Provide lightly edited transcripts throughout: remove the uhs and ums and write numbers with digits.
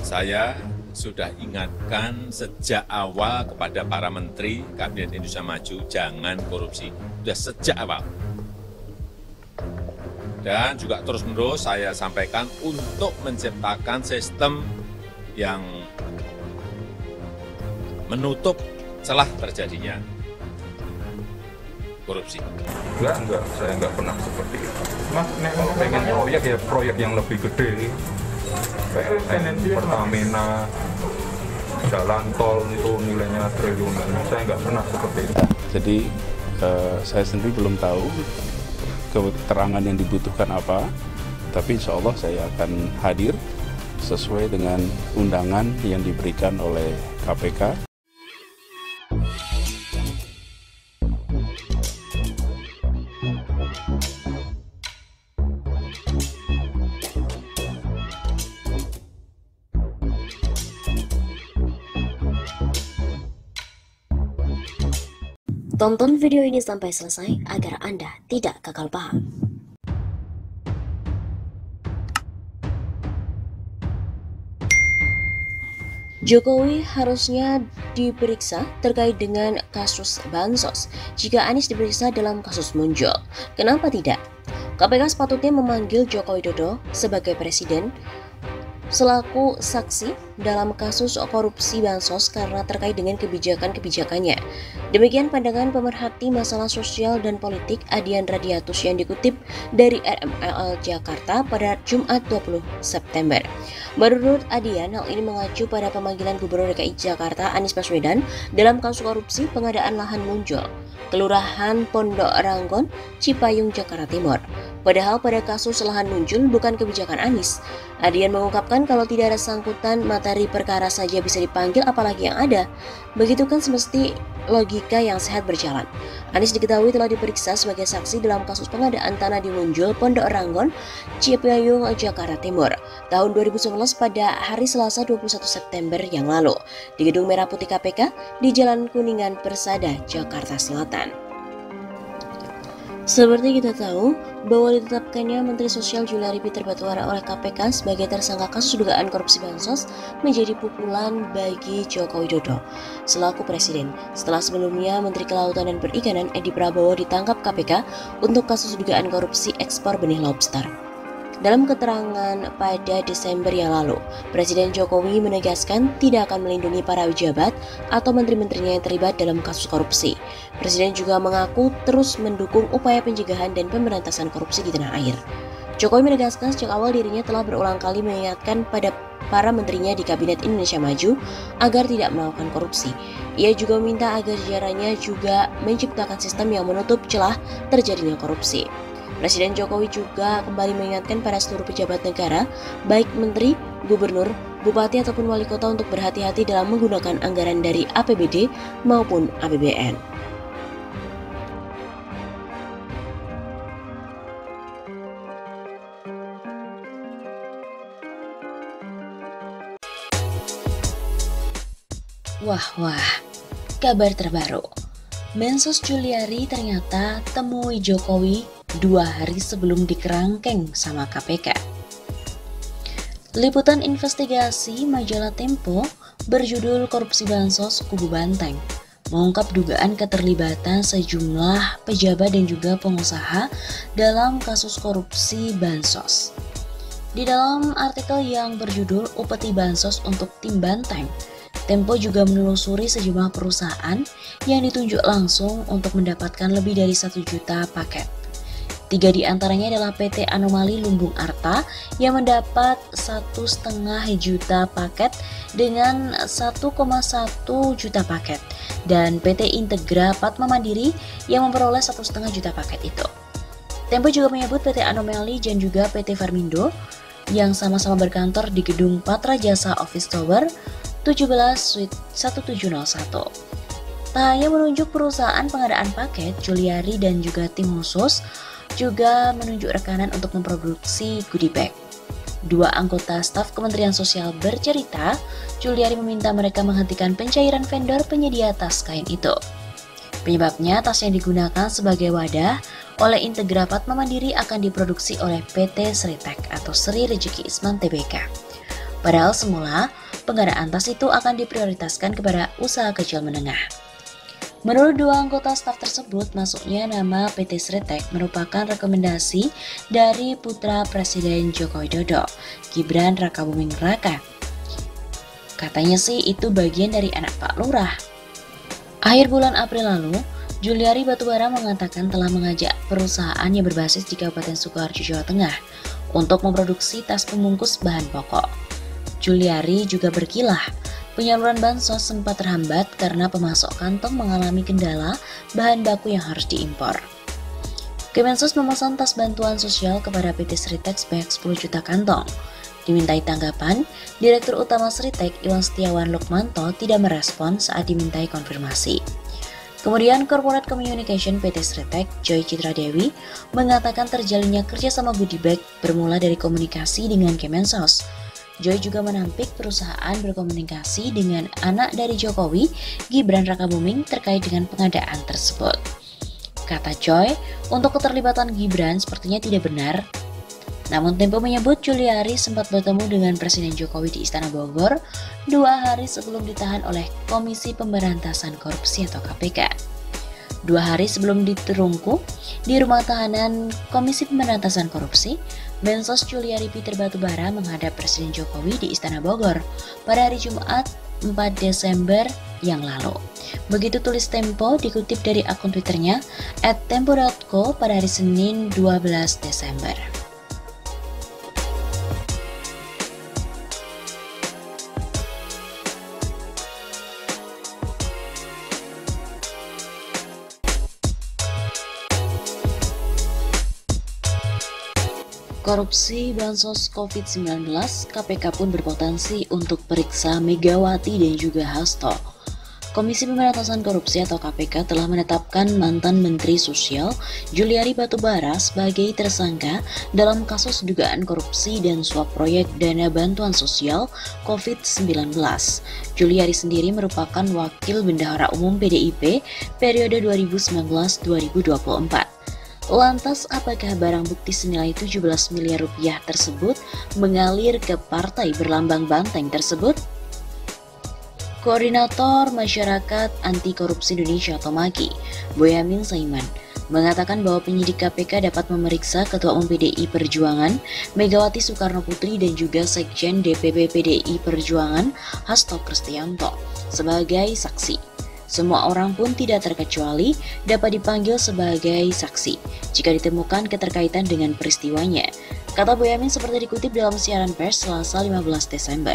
Saya sudah ingatkan sejak awal kepada para menteri Kabinet Indonesia Maju, jangan korupsi. Sudah sejak awal. Dan juga terus-menerus saya sampaikan untuk menciptakan sistem yang menutup celah terjadinya korupsi. Enggak, saya enggak pernah seperti itu. Mas, kalau pengen proyek ya proyek yang lebih gede, PLN, Pertamina, jalan tol itu nilainya triliunan. Saya enggak pernah seperti itu. Jadi saya sendiri belum tahu keterangan yang dibutuhkan apa, tapi insya Allah saya akan hadir sesuai dengan undangan yang diberikan oleh KPK. Tonton video ini sampai selesai agar Anda tidak gagal paham. Jokowi harusnya diperiksa terkait dengan kasus Bansos jika Anies diperiksa dalam kasus Muncul. Kenapa tidak? KPK sepatutnya memanggil Joko Widodo sebagai presiden selaku saksi dalam kasus korupsi Bansos karena terkait dengan kebijakan-kebijakannya. Demikian pandangan pemerhati masalah sosial dan politik Adian Radiatus yang dikutip dari RML Jakarta pada Jumat 20 September. Menurut Adian, hal ini mengacu pada pemanggilan Gubernur DKI Jakarta Anies Baswedan dalam kasus korupsi pengadaan lahan Muncul, Kelurahan Pondok Ranggon, Cipayung, Jakarta Timur. Padahal pada kasus lahan Muncul bukan kebijakan Anies. Adian mengungkapkan kalau tidak ada sangkutan materi perkara saja bisa dipanggil, apalagi yang ada. Begitu kan semesti logika yang sehat berjalan. Anies diketahui telah diperiksa sebagai saksi dalam kasus pengadaan tanah di Muncul, Pondok Ranggon, Cipayung, Jakarta Timur tahun 2019 pada hari Selasa 21 September yang lalu di Gedung Merah Putih KPK di Jalan Kuningan, Persada, Jakarta Selatan. Seperti kita tahu bahwa ditetapkannya Menteri Sosial Juliari Peter Batubara oleh KPK sebagai tersangka kasus dugaan korupsi Bansos menjadi pukulan bagi Joko Widodo selaku presiden setelah sebelumnya Menteri Kelautan dan Perikanan Edi Prabowo ditangkap KPK untuk kasus dugaan korupsi ekspor benih lobster. Dalam keterangan pada Desember yang lalu, Presiden Jokowi menegaskan tidak akan melindungi para pejabat atau menteri-menterinya yang terlibat dalam kasus korupsi. Presiden juga mengaku terus mendukung upaya pencegahan dan pemberantasan korupsi di tanah air. Jokowi menegaskan sejak awal dirinya telah berulang kali mengingatkan pada para menterinya di Kabinet Indonesia Maju agar tidak melakukan korupsi. Ia juga meminta agar jajarannya juga menciptakan sistem yang menutup celah terjadinya korupsi. Presiden Jokowi juga kembali mengingatkan pada seluruh pejabat negara, baik menteri, gubernur, bupati ataupun wali kota untuk berhati-hati dalam menggunakan anggaran dari APBD maupun APBN. Wah, kabar terbaru. Mensos Juliari ternyata temui Jokowi 2 hari sebelum dikerangkeng sama KPK. Liputan investigasi majalah Tempo berjudul Korupsi Bansos Kubu Banteng mengungkap dugaan keterlibatan sejumlah pejabat dan juga pengusaha dalam kasus korupsi Bansos. Di dalam artikel yang berjudul Upeti Bansos untuk Tim Banteng, Tempo juga menelusuri sejumlah perusahaan yang ditunjuk langsung untuk mendapatkan lebih dari 1 juta paket. 3 di antaranya adalah PT Anomali Lumbung Arta yang mendapat 1,5 juta paket dengan 1,1 juta paket dan PT Integra Padma Mandiri yang memperoleh 1,5 juta paket itu. Tempo juga menyebut PT Anomali dan juga PT Farmindo yang sama-sama berkantor di gedung Patra Jasa Office Tower 17 Suite 1701. Tak hanya menunjuk perusahaan pengadaan paket, Juliari dan juga tim khusus juga menunjuk rekanan untuk memproduksi goodie bag. 2 anggota staf Kementerian Sosial bercerita, Juliari meminta mereka menghentikan pencairan vendor penyedia tas kain itu. Penyebabnya tas yang digunakan sebagai wadah oleh Integra Padma Mandiri akan diproduksi oleh PT Sritek atau Sri Rezeki Isman Tbk. Padahal semula, pengadaan tas itu akan diprioritaskan kepada usaha kecil menengah. Menurut dua anggota staf tersebut, masuknya nama PT Sritek merupakan rekomendasi dari putra Presiden Joko Widodo, Gibran Rakabuming Raka. Katanya sih itu bagian dari anak Pak Lurah. Akhir bulan April lalu, Juliari Batubara mengatakan telah mengajak perusahaan yang berbasis di Kabupaten Sukoharjo, Jawa Tengah untuk memproduksi tas pembungkus bahan pokok. Juliari juga berkilah, penyaluran bansos sempat terhambat karena pemasok kantong mengalami kendala bahan baku yang harus diimpor. Kemensos memesan tas bantuan sosial kepada PT Sritek sebanyak 10 juta kantong. Dimintai tanggapan, Direktur Utama Sritek Iwan Setiawan Lukmanto tidak merespon saat dimintai konfirmasi. Kemudian Corporate Communication PT Sritek, Joy Citra Dewi, mengatakan terjalinnya kerjasama goodie bag bermula dari komunikasi dengan Kemensos. Joy juga menampik perusahaan berkomunikasi dengan anak dari Jokowi, Gibran Rakabuming, terkait dengan pengadaan tersebut. Kata Joy, untuk keterlibatan Gibran sepertinya tidak benar. Namun Tempo menyebut Juliari sempat bertemu dengan Presiden Jokowi di Istana Bogor 2 hari sebelum ditahan oleh Komisi Pemberantasan Korupsi atau KPK. 2 hari sebelum diterungkup di rumah tahanan Komisi Pemberantasan Korupsi, Mensos Juliari Peter Batubara menghadap Presiden Jokowi di Istana Bogor pada hari Jumat 4 Desember yang lalu. Begitu tulis Tempo dikutip dari akun Twitternya @tempo.co pada hari Senin 12 Desember. Korupsi bansos COVID-19, KPK pun berpotensi untuk periksa Megawati dan juga Hasto. Komisi Pemberantasan Korupsi atau KPK telah menetapkan mantan Menteri Sosial Juliari Batubara sebagai tersangka dalam kasus dugaan korupsi dan suap proyek dana bantuan sosial COVID-19. Juliari sendiri merupakan Wakil Bendahara Umum PDIP periode 2019-2024. Lantas, apakah barang bukti senilai 17 miliar rupiah tersebut mengalir ke partai berlambang banteng tersebut? Koordinator Masyarakat Anti Korupsi Indonesia atau MAKI, Boyamin Saiman, mengatakan bahwa penyidik KPK dapat memeriksa Ketua Umum PDI Perjuangan Megawati Soekarno Putri dan juga Sekjen DPP PDI Perjuangan Hasto Kristianto sebagai saksi. Semua orang pun tidak terkecuali dapat dipanggil sebagai saksi jika ditemukan keterkaitan dengan peristiwanya, kata Boyamin seperti dikutip dalam siaran pers Selasa 15 Desember.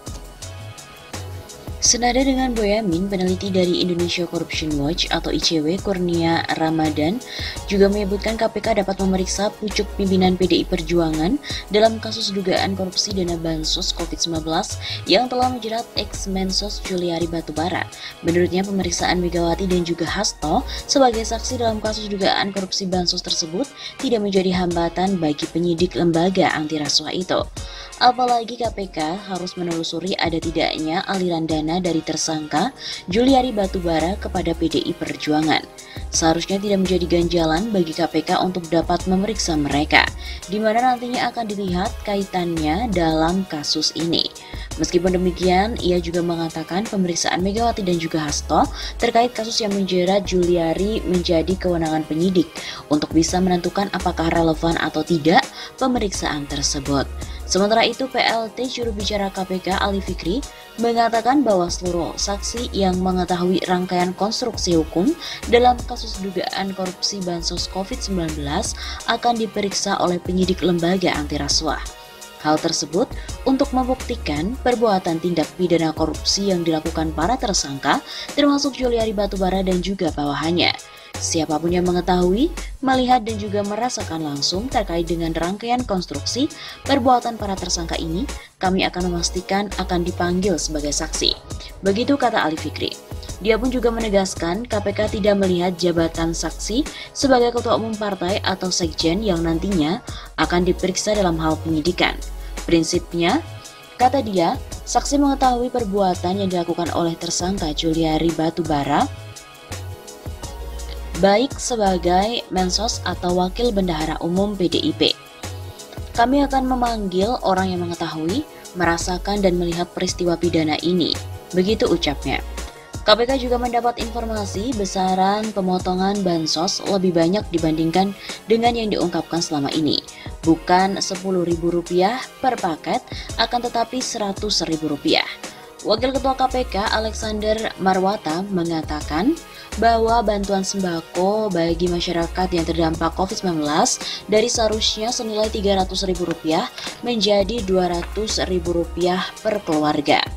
Senada dengan Boyamin, peneliti dari Indonesia Corruption Watch atau ICW Kurnia Ramadan juga menyebutkan KPK dapat memeriksa pucuk pimpinan PDI Perjuangan dalam kasus dugaan korupsi dana bansos COVID-19 yang telah menjerat ex-Mensos Juliari Batubara. Menurutnya, pemeriksaan Megawati dan juga Hasto sebagai saksi dalam kasus dugaan korupsi bansos tersebut tidak menjadi hambatan bagi penyidik lembaga anti rasuah itu. Apalagi KPK harus menelusuri ada tidaknya aliran dana dari tersangka Juliari Batubara kepada PDI Perjuangan. Seharusnya tidak menjadi ganjalan bagi KPK untuk dapat memeriksa mereka, di mana nantinya akan dilihat kaitannya dalam kasus ini. Meskipun demikian, ia juga mengatakan pemeriksaan Megawati dan juga Hasto terkait kasus yang menjerat Juliari menjadi kewenangan penyidik untuk bisa menentukan apakah relevan atau tidak pemeriksaan tersebut. Sementara itu, PLT juru bicara KPK Ali Fikri mengatakan bahwa seluruh saksi yang mengetahui rangkaian konstruksi hukum dalam kasus dugaan korupsi bansos COVID-19 akan diperiksa oleh penyidik lembaga anti rasuah. Hal tersebut untuk membuktikan perbuatan tindak pidana korupsi yang dilakukan para tersangka, termasuk Juliari Batubara dan juga bawahannya. Siapapun yang mengetahui, melihat dan juga merasakan langsung terkait dengan rangkaian konstruksi perbuatan para tersangka ini, kami akan memastikan akan dipanggil sebagai saksi. Begitu kata Ali Fikri. Dia pun juga menegaskan KPK tidak melihat jabatan saksi sebagai ketua umum partai atau sekjen yang nantinya akan diperiksa dalam hal penyidikan. Prinsipnya, kata dia, saksi mengetahui perbuatan yang dilakukan oleh tersangka Juliari Batubara baik sebagai Mensos atau Wakil Bendahara Umum PDIP. Kami akan memanggil orang yang mengetahui, merasakan dan melihat peristiwa pidana ini. Begitu ucapnya. KPK juga mendapat informasi besaran pemotongan bansos lebih banyak dibandingkan dengan yang diungkapkan selama ini. Bukan Rp10.000 per paket, akan tetapi Rp100.000. Wakil Ketua KPK Alexander Marwata mengatakan bahwa bantuan sembako bagi masyarakat yang terdampak COVID-19 dari seharusnya senilai Rp300.000 menjadi Rp200.000 per keluarga.